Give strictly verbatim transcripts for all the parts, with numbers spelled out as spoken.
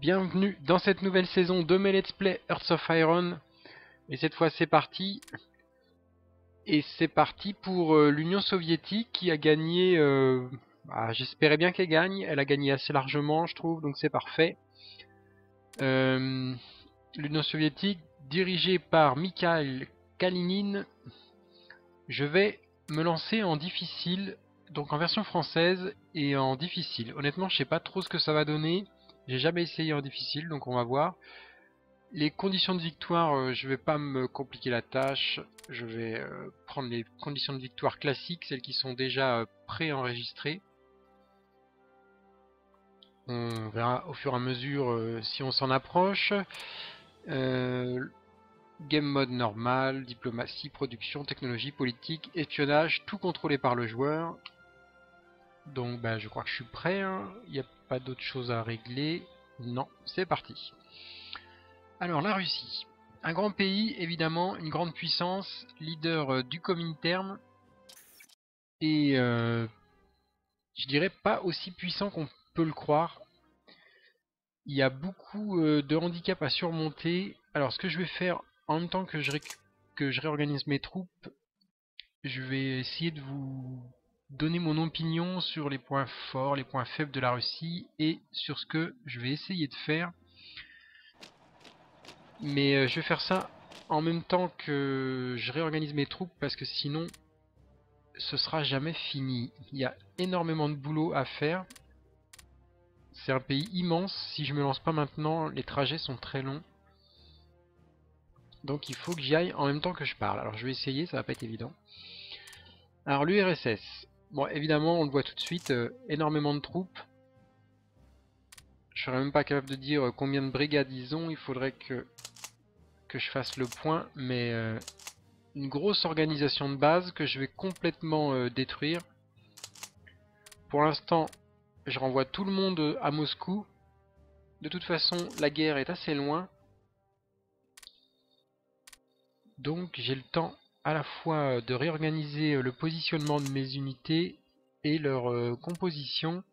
bienvenue dans cette nouvelle saison de mes Let's Play Hearts of Iron. Et cette fois c'est parti. Et c'est parti pour euh, l'Union soviétique qui a gagné... Euh, bah, j'espérais bien qu'elle gagne. Elle a gagné assez largement je trouve, donc c'est parfait. Euh, L'Union soviétique dirigée par Mikhail Kalinin. Je vais me lancer en difficile, donc en version française et en difficile. Honnêtement je sais pas trop ce que ça va donner. J'ai jamais essayé en difficile, donc on va voir. Les conditions de victoire, euh, je vais pas me compliquer la tâche. Je vais euh, prendre les conditions de victoire classiques, celles qui sont déjà euh, préenregistrées. On verra au fur et à mesure euh, si on s'en approche. Euh, game mode normal, diplomatie, production, technologie, politique, espionnage, tout contrôlé par le joueur. Donc bah, je crois que je suis prêt, hein. Il n'y a pas d'autre chose à régler. Non, c'est parti. Alors la Russie, un grand pays évidemment, une grande puissance, leader euh, du Comintern et euh, je dirais pas aussi puissant qu'on peut le croire. Il y a beaucoup euh, de handicaps à surmonter. Alors ce que je vais faire en même temps que je, que je réorganise mes troupes, je vais essayer de vous donner mon opinion sur les points forts, les points faibles de la Russie et sur ce que je vais essayer de faire. Mais euh, je vais faire ça en même temps que je réorganise mes troupes parce que sinon ce sera jamais fini. Il y a énormément de boulot à faire. C'est un pays immense. Si je me lance pas maintenant, les trajets sont très longs. Donc il faut que j'y aille en même temps que je parle. Alors je vais essayer, ça va pas être évident. Alors l'U R S S. Bon évidemment on le voit tout de suite, euh, énormément de troupes. Je serais même pas capable de dire combien de brigades ils ont. Il faudrait que, que je fasse le point. Mais euh, une grosse organisation de base que je vais complètement euh, détruire. Pour l'instant, je renvoie tout le monde à Moscou. De toute façon, la guerre est assez loin. Donc j'ai le temps à la fois de réorganiser le positionnement de mes unités et leur euh, composition.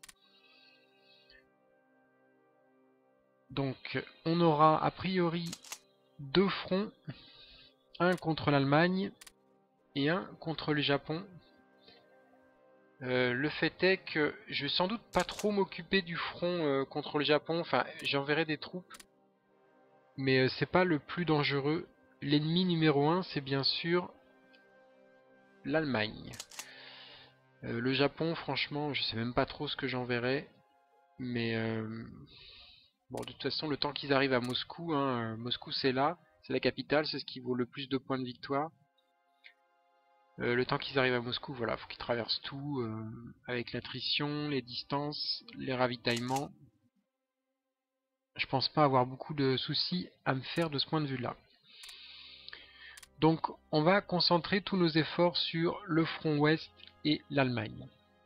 Donc on aura a priori deux fronts. Un contre l'Allemagne et un contre le Japon. Euh, le fait est que je vais sans doute pas trop m'occuper du front euh, contre le Japon. Enfin, j'enverrai des troupes. Mais euh, c'est pas le plus dangereux. L'ennemi numéro un, c'est bien sûr l'Allemagne. Euh, le Japon, franchement, je sais même pas trop ce que j'enverrai. Mais euh, bon, de toute façon, le temps qu'ils arrivent à Moscou, hein, euh, Moscou c'est là, c'est la capitale, c'est ce qui vaut le plus de points de victoire. Euh, le temps qu'ils arrivent à Moscou, voilà, faut qu'ils traversent tout, euh, avec l'attrition, les distances, les ravitaillements. Je pense pas avoir beaucoup de soucis à me faire de ce point de vue-là. Donc, on va concentrer tous nos efforts sur le front ouest et l'Allemagne.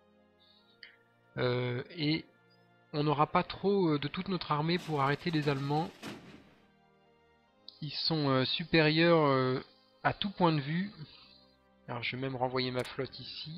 Euh, et on n'aura pas trop de toute notre armée pour arrêter les Allemands. Ils sont euh, supérieurs euh, à tout point de vue. Alors je vais même renvoyer ma flotte ici.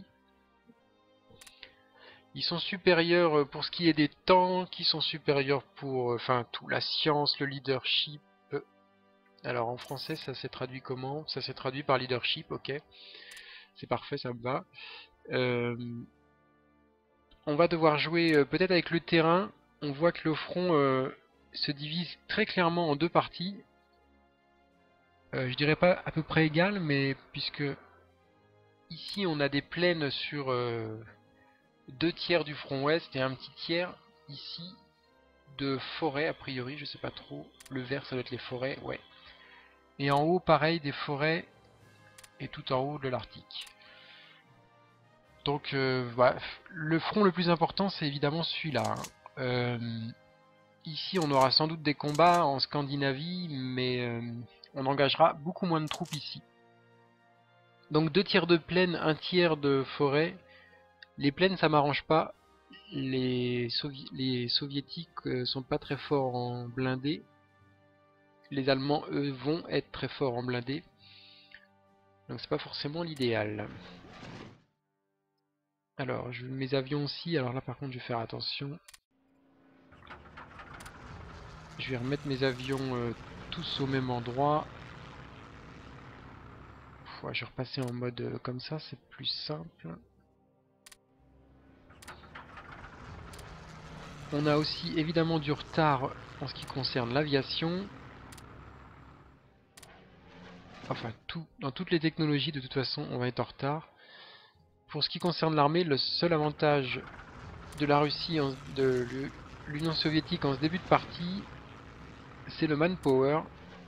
Ils sont supérieurs pour ce qui est des tanks, ils sont supérieurs pour euh, enfin tout, la science, le leadership. Alors en français ça s'est traduit comment? Ça s'est traduit par leadership, ok. C'est parfait, ça me va. Euh, on va devoir jouer euh, peut-être avec le terrain. On voit que le front euh, se divise très clairement en deux parties. Euh, je dirais pas à peu près égales, mais puisque ici on a des plaines sur euh, deux tiers du front ouest et un petit tiers ici de forêt a priori, je sais pas trop. Le vert ça doit être les forêts, ouais. Et en haut pareil des forêts et tout en haut de l'Arctique. Donc euh, voilà. Le front le plus important c'est évidemment celui-là. Hein. Euh, ici on aura sans doute des combats en Scandinavie, mais euh, on engagera beaucoup moins de troupes ici. Donc deux tiers de plaine, un tiers de forêt. Les plaines ça m'arrange pas. Les, Sovi les soviétiques euh, sont pas très forts en blindés. Les Allemands eux vont être très forts en blindés. Donc c'est pas forcément l'idéal. Alors je, mes avions aussi. Alors là par contre je vais faire attention. Je vais remettre mes avions euh, tous au même endroit. Ouais, je vais repasser en mode euh, comme ça, c'est plus simple. On a aussi évidemment du retard en ce qui concerne l'aviation. Enfin, tout, dans toutes les technologies, de toute façon, on va être en retard. Pour ce qui concerne l'armée, le seul avantage de la Russie, en, de l'Union soviétique en ce début de partie, c'est le manpower.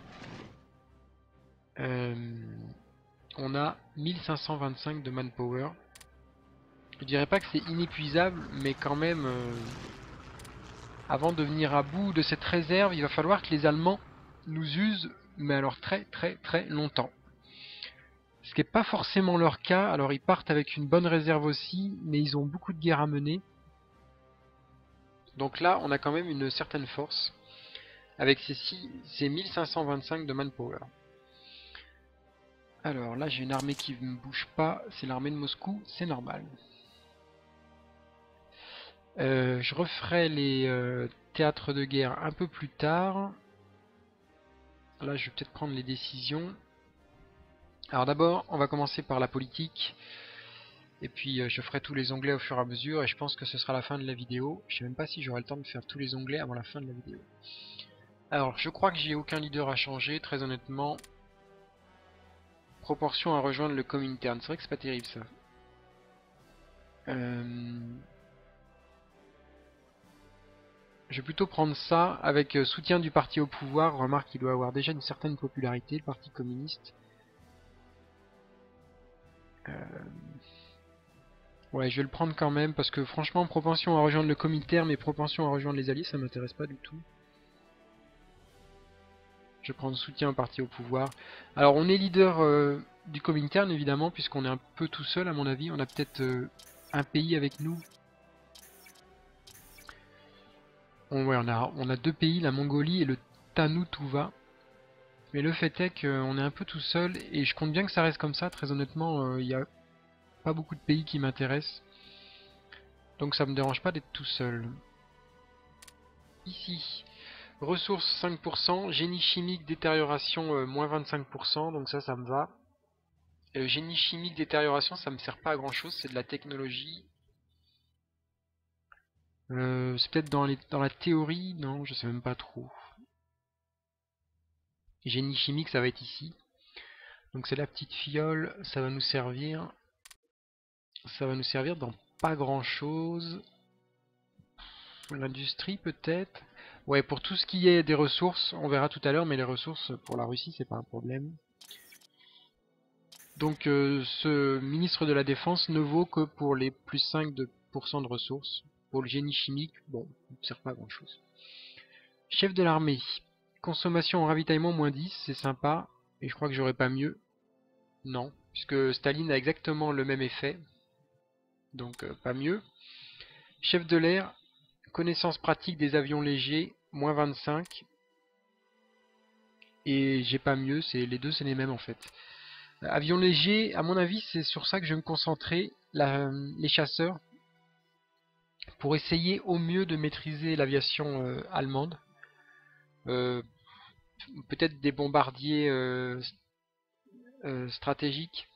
Euh, on a mille cinq cent vingt-cinq de manpower. Je dirais pas que c'est inépuisable, mais quand même, euh, avant de venir à bout de cette réserve, il va falloir que les Allemands nous usent, mais alors très très très longtemps. Ce qui n'est pas forcément leur cas, alors ils partent avec une bonne réserve aussi, mais ils ont beaucoup de guerres à mener. Donc là, on a quand même une certaine force, avec ces, six, ces mille cinq cent vingt-cinq de manpower. Alors là, j'ai une armée qui ne bouge pas, c'est l'armée de Moscou, c'est normal. Euh, je referai les euh, théâtres de guerre un peu plus tard. Là, je vais peut-être prendre les décisions. Alors d'abord, on va commencer par la politique. Et puis euh, je ferai tous les onglets au fur et à mesure. Et je pense que ce sera la fin de la vidéo. Je sais même pas si j'aurai le temps de faire tous les onglets avant la fin de la vidéo. Alors, je crois que j'ai aucun leader à changer, très honnêtement. Proportion à rejoindre le Comintern. C'est vrai que c'est pas terrible ça. Euh... Je vais plutôt prendre ça avec euh, soutien du parti au pouvoir. Remarque qu'il doit avoir déjà une certaine popularité, le parti communiste. Euh... Ouais, je vais le prendre quand même parce que franchement, propension à rejoindre le Comintern, mais propension à rejoindre les Alliés, ça m'intéresse pas du tout. Je vais prendre soutien au parti au pouvoir. Alors, on est leader euh, du Comintern évidemment, puisqu'on est un peu tout seul à mon avis. On a peut-être euh, un pays avec nous. On, ouais, on a, on a deux pays, la Mongolie et le Tanoutuva. Mais le fait est qu'on est un peu tout seul et je compte bien que ça reste comme ça. Très honnêtement, il euh, n'y a pas beaucoup de pays qui m'intéressent. Donc ça me dérange pas d'être tout seul. Ici, ressources cinq pour cent, génie chimique, détérioration euh, moins vingt-cinq pour cent, donc ça, ça me va. Et le génie chimique, détérioration, ça me sert pas à grand chose, c'est de la technologie. Euh, c'est peut-être dans, les, dans la théorie, non, je sais même pas trop. Génie chimique, ça va être ici. Donc c'est la petite fiole, ça va nous servir. Ça va nous servir dans pas grand chose. L'industrie peut-être. Ouais, pour tout ce qui est des ressources, on verra tout à l'heure, mais les ressources pour la Russie, c'est pas un problème. Donc euh, ce ministre de la Défense ne vaut que pour les plus cinq pour cent de ressources. Pour le génie chimique, bon, il ne sert pas à grand chose. Chef de l'armée. Consommation en ravitaillement moins dix, c'est sympa. Et je crois que j'aurais pas mieux. Non, puisque Staline a exactement le même effet. Donc euh, pas mieux. Chef de l'air. Connaissance pratique des avions légers, moins vingt-cinq. Et j'ai pas mieux, c'est les deux c'est les mêmes en fait. Avions légers, à mon avis, c'est sur ça que je vais me concentrer, la, les chasseurs, pour essayer au mieux de maîtriser l'aviation euh, allemande. Euh, Peut-être des bombardiers euh, euh, stratégiques.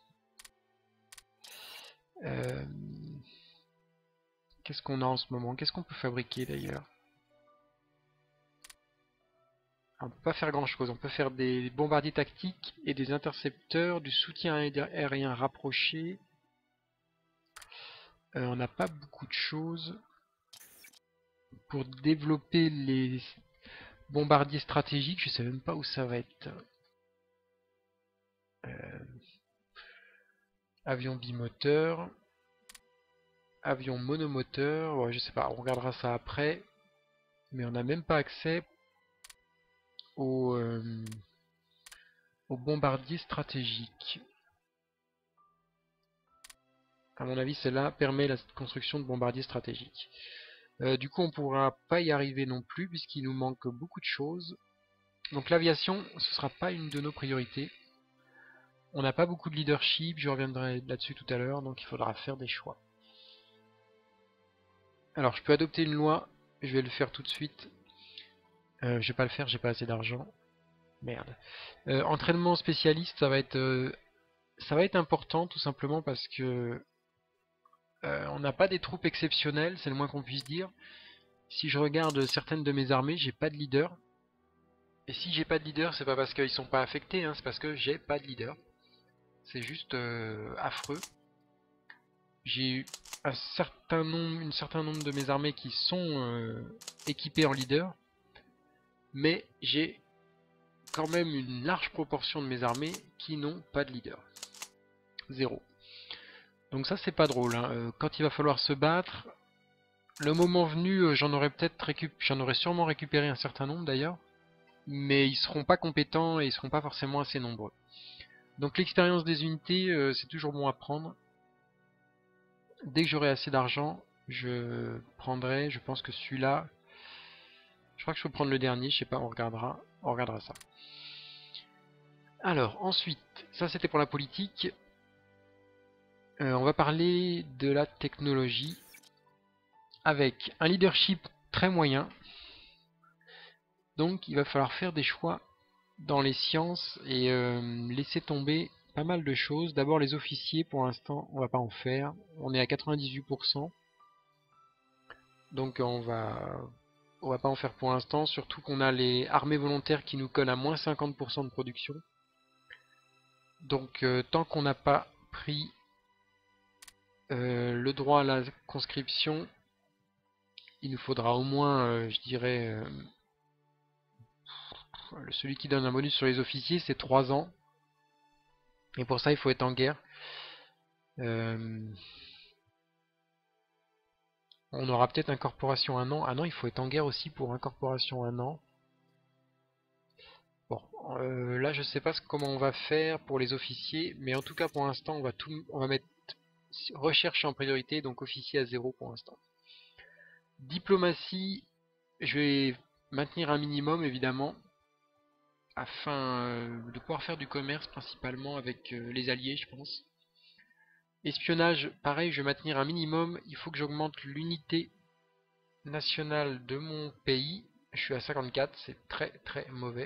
Euh, Qu'est-ce qu'on a en ce moment? Qu'est-ce qu'on peut fabriquer d'ailleurs? On peut pas faire grand chose, on peut faire des bombardiers tactiques et des intercepteurs, du soutien aérien rapproché. Euh, on n'a pas beaucoup de choses pour développer les bombardiers stratégiques, je sais même pas où ça va être. Euh, avion bimoteur, avion monomoteur, ouais, je sais pas, on regardera ça après. Mais on n'a même pas accès aux, euh, aux bombardiers stratégiques. À mon avis, celle-là permet la construction de bombardiers stratégiques. Euh, du coup, on ne pourra pas y arriver non plus, puisqu'il nous manque beaucoup de choses. Donc l'aviation, ce ne sera pas une de nos priorités. On n'a pas beaucoup de leadership, je reviendrai là-dessus tout à l'heure, donc il faudra faire des choix. Alors, je peux adopter une loi, je vais le faire tout de suite. Euh, je vais pas le faire, j'ai pas assez d'argent. Merde. Euh, entraînement spécialiste, ça va être euh, ça va être important tout simplement parce que euh, on n'a pas des troupes exceptionnelles, c'est le moins qu'on puisse dire. Si je regarde certaines de mes armées, j'ai pas de leader. Et si j'ai pas de leader, c'est pas parce qu'ils sont pas affectés, hein, c'est parce que j'ai pas de leader. C'est juste euh, affreux. J'ai un certain nombre, un certain nombre de mes armées qui sont euh, équipées en leader, mais j'ai quand même une large proportion de mes armées qui n'ont pas de leader. Zéro. Donc ça c'est pas drôle. Hein. Euh, quand il va falloir se battre, le moment venu, euh, j'en aurais peut-être récup... j'en aurais sûrement récupéré un certain nombre d'ailleurs, mais ils seront pas compétents et ils seront pas forcément assez nombreux. Donc l'expérience des unités, euh, c'est toujours bon à prendre. Dès que j'aurai assez d'argent, je prendrai, je pense que celui-là, je crois que je peux prendre le dernier, je sais pas, on regardera, on regardera ça. Alors ensuite, ça c'était pour la politique. Euh, on va parler de la technologie avec un leadership très moyen. Donc il va falloir faire des choix dans les sciences et euh, laisser tomber pas mal de choses. D'abord les officiers, pour l'instant on va pas en faire. On est à quatre-vingt-dix-huit pour cent. Donc on va on va pas en faire pour l'instant, surtout qu'on a les armées volontaires qui nous collent à moins cinquante pour cent de production. Donc euh, tant qu'on n'a pas pris euh, le droit à la conscription, il nous faudra au moins, euh, je dirais, euh, celui qui donne un bonus sur les officiers, c'est trois ans. Et pour ça, il faut être en guerre. Euh, on aura peut-être incorporation un an. Ah non, il faut être en guerre aussi pour incorporation un an. Bon, euh, là, je sais pas comment on va faire pour les officiers, mais en tout cas, pour l'instant, on va tout, on va mettre recherche en priorité, donc officier à zéro pour l'instant. Diplomatie, je vais maintenir un minimum, évidemment, afin euh, de pouvoir faire du commerce principalement avec euh, les alliés, je pense. Espionnage, pareil, je vais maintenir un minimum. Il faut que j'augmente l'unité nationale de mon pays. Je suis à cinquante-quatre, c'est très très mauvais.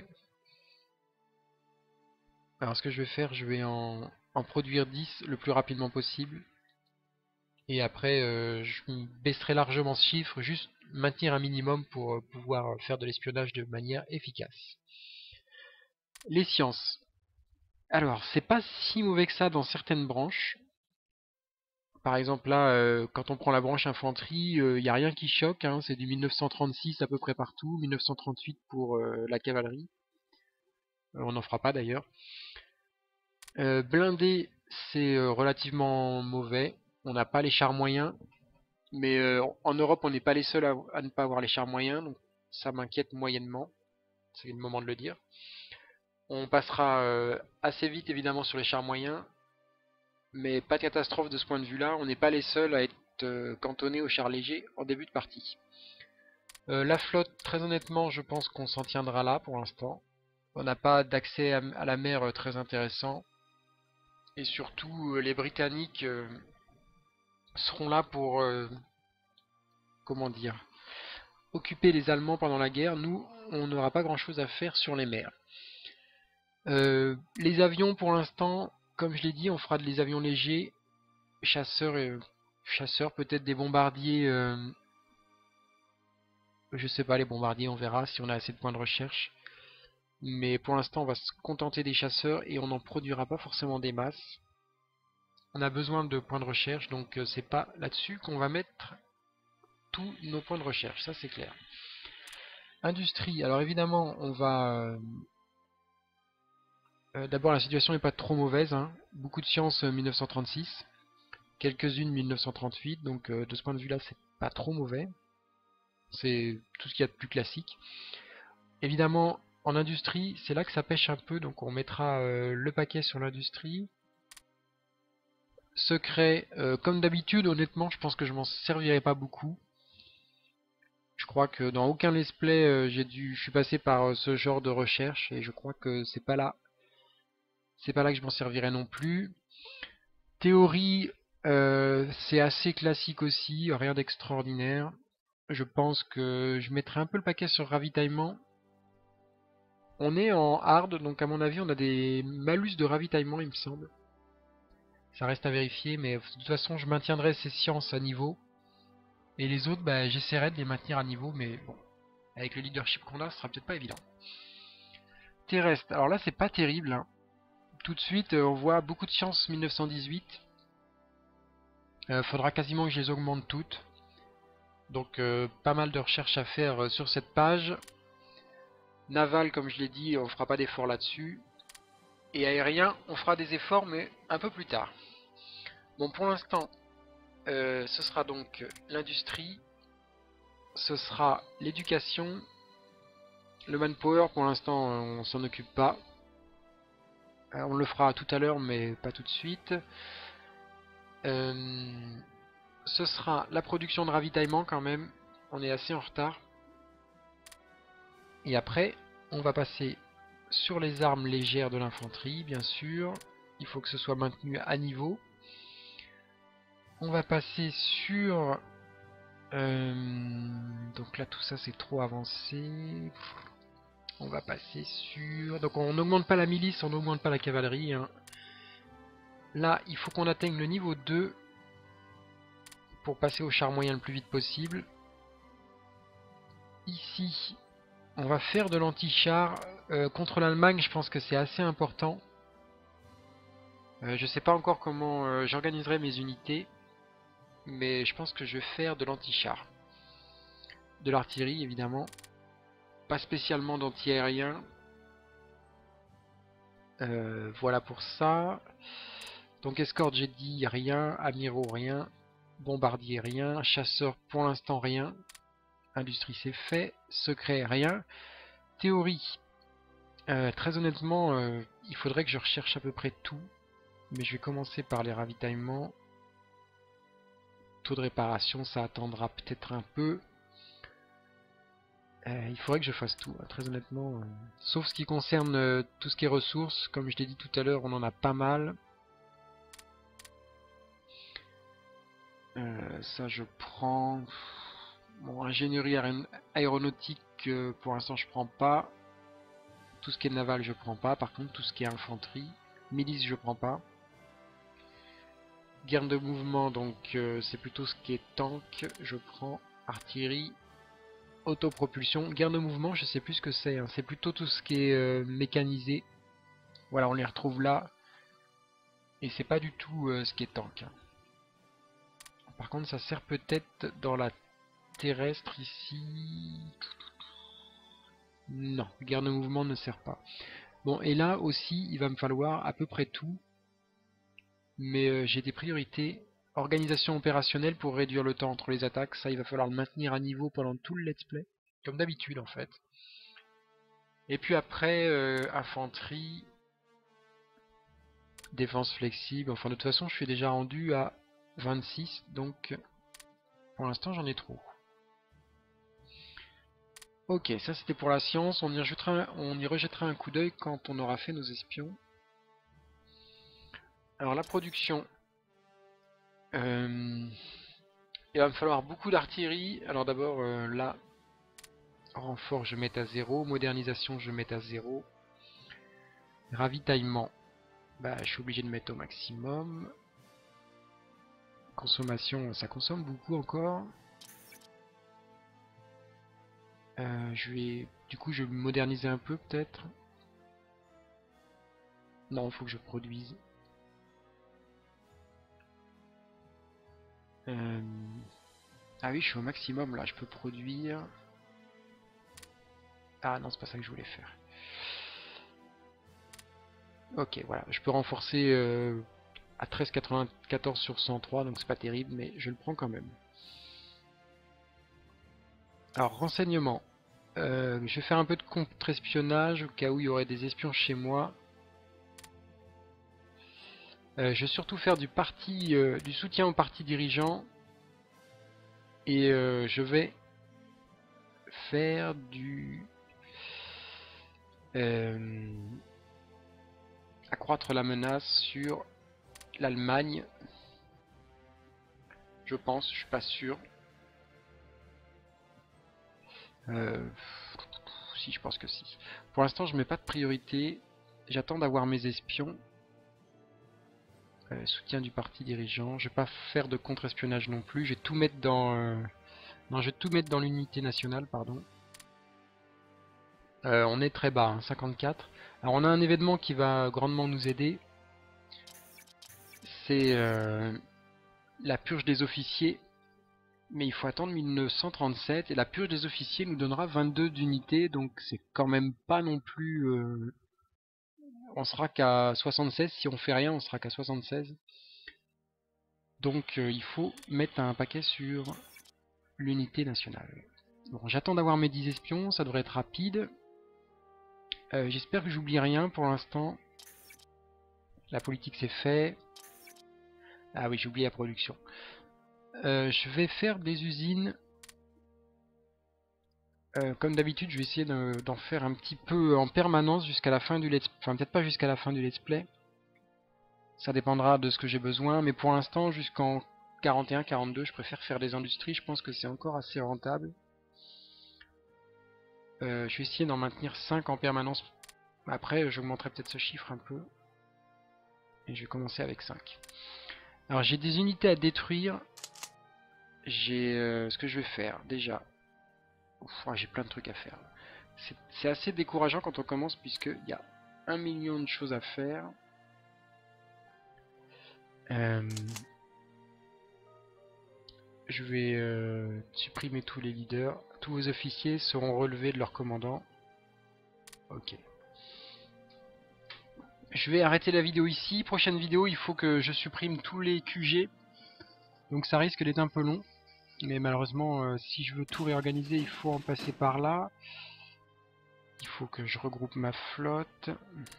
Alors ce que je vais faire, je vais en, en produire dix le plus rapidement possible. Et après, euh, je baisserai largement ce chiffre, juste maintenir un minimum pour euh, pouvoir faire de l'espionnage de manière efficace. Les sciences. Alors, c'est pas si mauvais que ça dans certaines branches. Par exemple, là, euh, quand on prend la branche infanterie, il euh, n'y a rien qui choque, hein, c'est du mille neuf cent trente-six à peu près partout, mille neuf cent trente-huit pour euh, la cavalerie. Euh, on n'en fera pas d'ailleurs. Euh, blindé, c'est euh, relativement mauvais. On n'a pas les chars moyens. Mais euh, en Europe, on n'est pas les seuls à, à ne pas avoir les chars moyens, donc ça m'inquiète moyennement. C'est le moment de le dire. On passera euh, assez vite évidemment sur les chars moyens, mais pas de catastrophe de ce point de vue-là. On n'est pas les seuls à être euh, cantonnés aux chars légers en début de partie. Euh, la flotte, très honnêtement, je pense qu'on s'en tiendra là pour l'instant. On n'a pas d'accès à, à la mer euh, très intéressant. Et surtout, euh, les Britanniques euh, seront là pour, euh, comment dire, occuper les Allemands pendant la guerre. Nous, on n'aura pas grand-chose à faire sur les mers. Euh, les avions, pour l'instant, comme je l'ai dit, on fera des avions légers, chasseurs, et, chasseurs peut-être des bombardiers. Euh, je sais pas, les bombardiers, on verra si on a assez de points de recherche. Mais pour l'instant, on va se contenter des chasseurs et on n'en produira pas forcément des masses. On a besoin de points de recherche, donc euh, c'est pas là-dessus qu'on va mettre tous nos points de recherche, ça c'est clair. Industrie, alors évidemment, on va... Euh, euh, D'abord, la situation n'est pas trop mauvaise, hein. Beaucoup de sciences euh, mille neuf cent trente-six, quelques-unes mille neuf cent trente-huit, donc euh, de ce point de vue-là, c'est pas trop mauvais. C'est tout ce qu'il y a de plus classique. Évidemment, en industrie, c'est là que ça pêche un peu, donc on mettra euh, le paquet sur l'industrie. Secret, euh, comme d'habitude, honnêtement, je pense que je m'en servirai pas beaucoup. Je crois que dans aucun let's play, euh, j'ai dû, je suis passé par euh, ce genre de recherche et je crois que c'est pas là, c'est pas là que je m'en servirai non plus. Théorie, euh, c'est assez classique aussi, rien d'extraordinaire. Je pense que je mettrai un peu le paquet sur ravitaillement On est en hard, donc à mon avis on a des malus de ravitaillement il me semble. Ça reste à vérifier, mais de toute façon je maintiendrai ces sciences à niveau. Et les autres, bah, j'essaierai de les maintenir à niveau, mais bon, avec le leadership qu'on a, ce sera peut-être pas évident. Terrestre, alors là c'est pas terrible. Hein. Tout de suite, euh, on voit beaucoup de sciences mille neuf cent dix-huit. Euh, faudra quasiment que je les augmente toutes. Donc euh, pas mal de recherches à faire euh, sur cette page. Naval, comme je l'ai dit, on fera pas d'efforts là-dessus. Et aérien, on fera des efforts, mais un peu plus tard. Bon, pour l'instant, euh, ce sera donc l'industrie, ce sera l'éducation, le manpower, pour l'instant, on s'en occupe pas. Euh, on le fera tout à l'heure, mais pas tout de suite. Euh, ce sera la production de ravitaillement quand même. On est assez en retard. Et après, on va passer sur les armes légères de l'infanterie, bien sûr. Il faut que ce soit maintenu à niveau. On va passer sur... Euh, donc là, tout ça, c'est trop avancé. On va passer sur... Donc on n'augmente pas la milice, on n'augmente pas la cavalerie. Hein. Là, il faut qu'on atteigne le niveau deux pour passer au char moyen le plus vite possible. Ici, on va faire de l'anti-char. Euh, contre l'Allemagne, je pense que c'est assez important. Euh, je sais pas encore comment euh, j'organiserai mes unités. Mais je pense que je vais faire de l'anti-char. De l'artillerie, évidemment. Pas spécialement d'anti-aérien. Euh, voilà pour ça. Donc escorte, j'ai dit rien. Amiraux, rien. Bombardier, rien. Chasseur, pour l'instant, rien. Industrie, c'est fait. Secret, rien. Théorie. Euh, très honnêtement, euh, il faudrait que je recherche à peu près tout. Mais je vais commencer par les ravitaillements. Taux de réparation, ça attendra peut-être un peu. Euh, il faudrait que je fasse tout, hein, très honnêtement. Euh, sauf ce qui concerne euh, tout ce qui est ressources. Comme je l'ai dit tout à l'heure, on en a pas mal. Euh, ça, je prends... Bon, ingénierie aéronautique, euh, pour l'instant, je prends pas. Tout ce qui est naval, je prends pas. Par contre, tout ce qui est infanterie, milice, je prends pas. Guerre de mouvement, donc euh, c'est plutôt ce qui est tank. Je prends artillerie, autopropulsion. Guerre de mouvement, je sais plus ce que c'est. Hein. C'est plutôt tout ce qui est euh, mécanisé. Voilà, on les retrouve là. Et c'est pas du tout euh, ce qui est tank. Hein. Par contre, ça sert peut-être dans la terrestre ici. Non, guerre de mouvement ne sert pas. Bon, et là aussi, il va me falloir à peu près tout. Mais euh, j'ai des priorités. Organisation opérationnelle pour réduire le temps entre les attaques. Ça, il va falloir le maintenir à niveau pendant tout le let's play. Comme d'habitude, en fait. Et puis après, euh, infanterie. Défense flexible. Enfin, de toute façon, je suis déjà rendu à vingt-six. Donc, pour l'instant, j'en ai trop. Ok, ça c'était pour la science. On y rejettera, on y rejettera un coup d'œil quand on aura fait nos espions. Alors, la production. Euh, il va me falloir beaucoup d'artillerie. Alors d'abord, euh, là, renfort, je mets à zéro. Modernisation, je mets à zéro. Ravitaillement, bah, je suis obligé de mettre au maximum. Consommation, ça consomme beaucoup encore. Euh, je vais, du coup, je vais moderniser un peu peut-être. Non, il faut que je produise. Euh... Ah oui, je suis au maximum là, je peux produire. Ah non, c'est pas ça que je voulais faire. Ok, voilà, je peux renforcer euh, à treize virgule quatre-vingt-quatorze sur cent trois, donc c'est pas terrible, mais je le prends quand même. Alors, renseignement. Euh, je vais faire un peu de contre-espionnage au cas où il y aurait des espions chez moi. Euh, je vais surtout faire du parti, euh, du soutien au parti dirigeant. Et euh, je vais faire du... Euh, accroître la menace sur l'Allemagne. Je pense, je suis pas sûr. Euh, si, je pense que si. Pour l'instant, je mets pas de priorité. J'attends d'avoir mes espions. Euh, soutien du parti dirigeant. Je vais pas faire de contre-espionnage non plus. Je vais tout mettre dans... Euh... Non, je vais tout mettre dans l'unité nationale, pardon. Euh, on est très bas, hein, cinquante-quatre. Alors on a un événement qui va grandement nous aider. C'est euh, la purge des officiers. Mais il faut attendre mille neuf cent trente-sept. Et la purge des officiers nous donnera vingt-deux d'unités. Donc c'est quand même pas non plus... Euh... On sera qu'à soixante-seize. Si on fait rien, on sera qu'à soixante-seize. Donc euh, il faut mettre un paquet sur l'unité nationale. Bon, j'attends d'avoir mes dix espions. Ça devrait être rapide. Euh, J'espère que j'oublie rien pour l'instant. La politique c'est fait. Ah oui, j'ai oublié la production. Euh, je vais faire des usines. Euh, comme d'habitude, je vais essayer d'en faire un petit peu en permanence jusqu'à la fin du let's play. Enfin, peut-être pas jusqu'à la fin du let's play. Ça dépendra de ce que j'ai besoin. Mais pour l'instant, jusqu'en quarante et un quarante-deux, je préfère faire des industries. Je pense que c'est encore assez rentable. Euh, je vais essayer d'en maintenir cinq en permanence. Après, j'augmenterai peut-être ce chiffre un peu. Et je vais commencer avec cinq. Alors, j'ai des unités à détruire. J'ai euh, ce que je vais faire déjà. J'ai plein de trucs à faire. C'est assez décourageant quand on commence puisqu'il y a un million de choses à faire. Euh, je vais euh, supprimer tous les leaders. Tous vos officiers seront relevés de leur commandant. Ok. Je vais arrêter la vidéo ici. Prochaine vidéo, il faut que je supprime tous les Q G. Donc ça risque d'être un peu long. Mais malheureusement, euh, si je veux tout réorganiser, il faut en passer par là. Il faut que je regroupe ma flotte.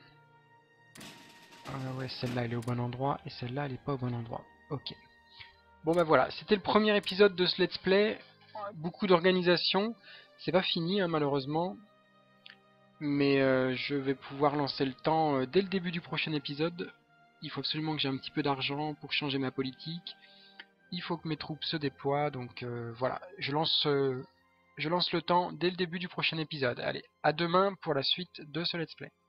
Ah ouais, celle-là elle est au bon endroit et celle-là elle est pas au bon endroit. Ok. Bon bah voilà, c'était le premier épisode de ce let's play. Beaucoup d'organisation. C'est pas fini hein, malheureusement. Mais euh, je vais pouvoir lancer le temps euh, dès le début du prochain épisode. Il faut absolument que j'ai un petit peu d'argent pour changer ma politique. Il faut que mes troupes se déploient. Donc euh, voilà, je lance, euh, je lance le temps dès le début du prochain épisode. Allez, à demain pour la suite de ce let's play.